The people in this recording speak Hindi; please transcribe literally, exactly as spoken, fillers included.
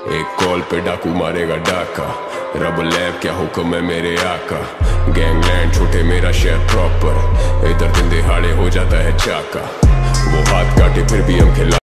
एक कॉल पे डाकू मारेगा डाका। रब लैब क्या हुक्म है मेरे आका। गैंगलैंड छोटे मेरा शहर प्रॉपर, इधर दिन दिहाड़े हो जाता है चाका। वो हाथ काटे फिर भी हम खिला